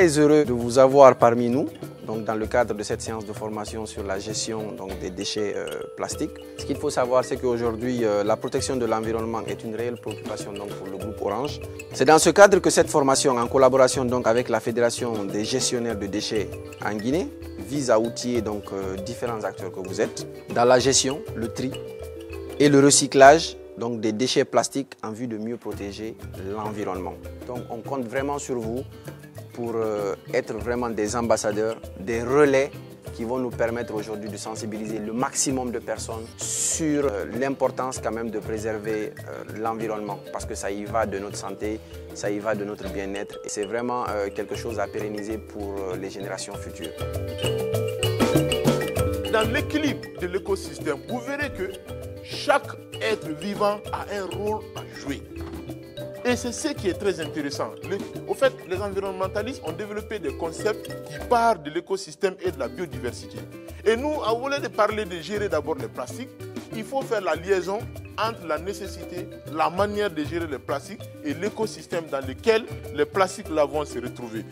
très heureux de vous avoir parmi nous, donc dans le cadre de cette séance de formation sur la gestion des déchets plastiques. Ce qu'il faut savoir, c'est qu'aujourd'hui, la protection de l'environnement est une réelle préoccupation pour le groupe Orange. C'est dans ce cadre que cette formation, en collaboration avec la Fédération des gestionnaires de déchets en Guinée, vise à outiller différents acteurs que vous êtes dans la gestion, le tri et le recyclage des déchets plastiques en vue de mieux protéger l'environnement. Donc on compte vraiment sur vous pour être vraiment des ambassadeurs, des relais qui vont nous permettre aujourd'hui de sensibiliser le maximum de personnes sur l'importance quand même de préserver l'environnement, parce que ça y va de notre santé, ça y va de notre bien-être et c'est vraiment quelque chose à pérenniser pour les générations futures. Dans l'équilibre de l'écosystème, vous verrez que chaque être vivant a un rôle à jouer. Et c'est ce qui est très intéressant. Au fait, les environnementalistes ont développé des concepts qui partent de l'écosystème et de la biodiversité. Et nous, au lieu de parler de gérer d'abord les plastiques, il faut faire la liaison entre la nécessité, la manière de gérer les plastiques et l'écosystème dans lequel les plastiques là vont se retrouver.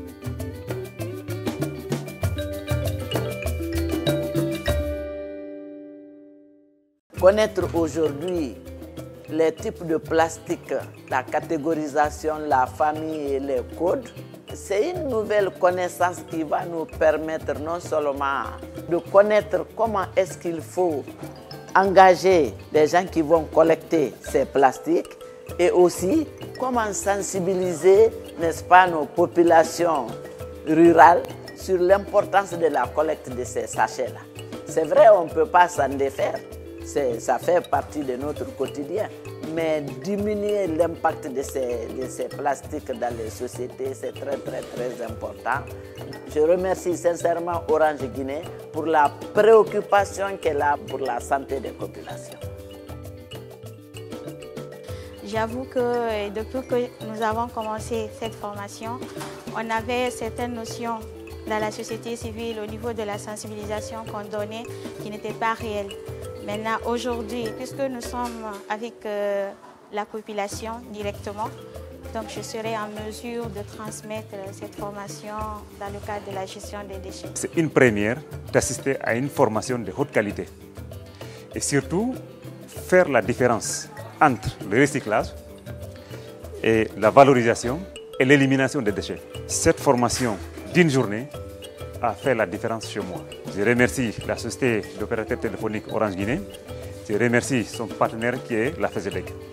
Connaître aujourd'hui les types de plastique, la catégorisation, la famille et les codes, c'est une nouvelle connaissance qui va nous permettre non seulement de connaître comment est-ce qu'il faut engager les gens qui vont collecter ces plastiques et aussi comment sensibiliser, n'est-ce pas, nos populations rurales sur l'importance de la collecte de ces sachets-là. C'est vrai, on ne peut pas s'en défaire. Ça fait partie de notre quotidien, mais diminuer l'impact de ces plastiques dans les sociétés, c'est très important. Je remercie sincèrement Orange Guinée pour la préoccupation qu'elle a pour la santé des populations. J'avoue que depuis que nous avons commencé cette formation, on avait certaines notions dans la société civile au niveau de la sensibilisation qu'on donnait qui n'étaient pas réelles. Maintenant, aujourd'hui, puisque nous sommes avec la population directement, donc je serai en mesure de transmettre cette formation dans le cadre de la gestion des déchets. C'est une première d'assister à une formation de haute qualité et surtout faire la différence entre le recyclage et la valorisation et l'élimination des déchets. Cette formation d'une journée a fait la différence chez moi. Je remercie la société d'opérateurs téléphoniques Orange Guinée. Je remercie son partenaire qui est la FESEDEC.